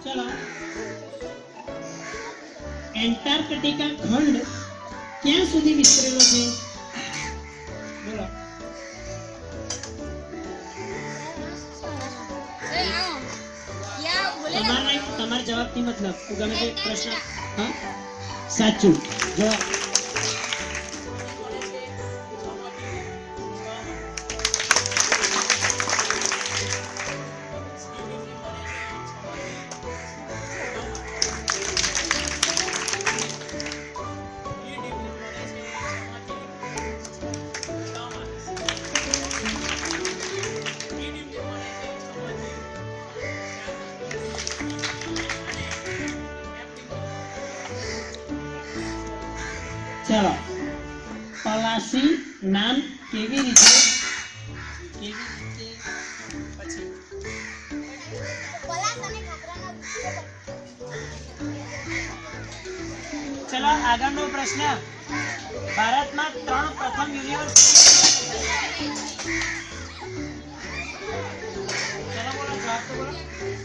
चलो एंटार्कटिका खंड क्या सुधी विस्तरेलो छे बोलो તમારા જવાબથી મતલબ તું ગમે તે પ્રશ્ન હા સાચું જવાબ चलो पलासी नाम केवी रीते चलो आगळनो प्रश्न भारत में 3 प्रथम यूनिवर्सिटी चलो बोलो जवाब तो बोलो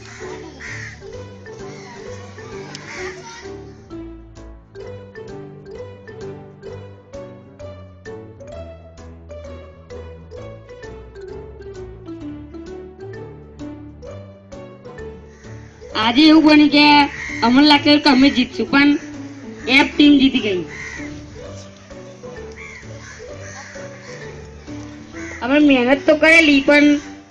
आज એવું બની કે અમને લાગે કે અમે જીતશું પણ એફ ટીમ જીતી ગઈ અમે મહેનત તો કરેલી પણ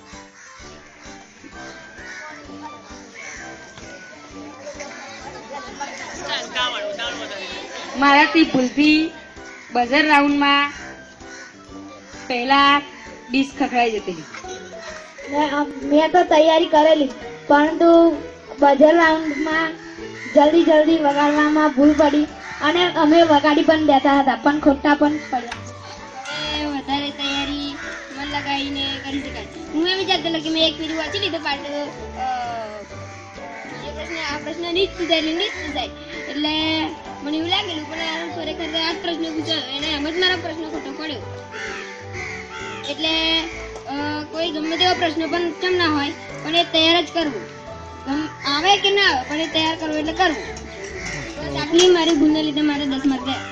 મારાથી ભૂલથી બઝર રાઉન્ડમાં પહેલા ડીશ ખખડાઈ જતી મેં તો તૈયારી કરેલી પરંતુ બઝર રાઉન્ડમાં જલ્દી જલ્દી વગાડવામાં ભૂલ પડી અને અમે વગાડી પણ દેતા હતા પણ ખોટા પણ પડ્યા વધારે તૈયારી મન લગાવીને કરી શકાય હું એમ વિચારતો કે મેં એક પીડી વાંચી લીધો પાછો આ પ્રશ્ન નીચ સુધાય એટલે મને એવું લાગેલું પણ ખરેખર આ પ્રશ્ન પૂછ્યો એને એમ જ મારો પ્રશ્ન ખોટો પડ્યો એટલે કોઈ ગમે તેવો પ્રશ્ન પણ કેમ ના હોય પણ એ તૈયાર જ કરવું આવે કે ના આવે પણ એ તૈયાર કરવું એટલે કરવું આટલી મારી ભૂલને લીધે મારે 10 માર્ક ગયા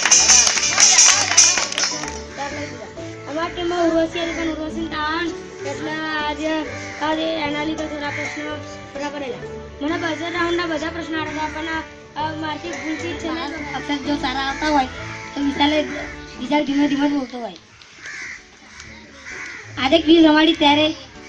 અમારા ટીમમાં ઉર્વશી હતી પણ ઉર્વશી તાણ એટલે આજે એના લીધે થોડા પ્રશ્નો પૂરા કરેલા મને બઝર રાઉન્ડના બધા પ્રશ્નો આવડતા પણ મારથી ભૂલથી છે ને અક્ષર જો સારા આવતા હોય તો વિશાલ ધીમે ધીમે બોલતો હોય આજે ક્વિઝ રમાડી ત્યારે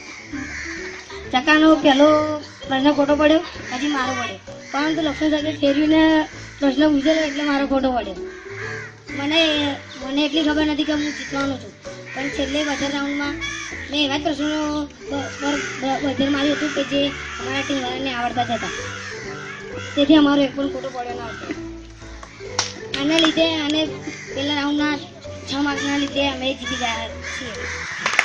ચકાનો પહેલો પ્રશ્ન ખોટો પડ્યો પછી મારો પડ્યો પરંતુ લક્ષણ સાથે ફેરવીને પ્રશ્ન પૂછેલો એટલે મારો ખોટો પડ્યો મને એટલી ખબર નથી કે હું જીતવાનો છું પણ છેલ્લે બઝર રાઉન્ડમાં મેં એવા જ પ્રશ્નો પર બઝર માર્યું હતું કે જે અમારા ટીમ વાળાને આવડતા જ હતા તેથી અમારો એક પણ ખોટો પડ્યો ન હતો આના લીધે અને પહેલા રાઉન્ડના 6 માર્કના લીધે અમે જીતી ગયા છીએ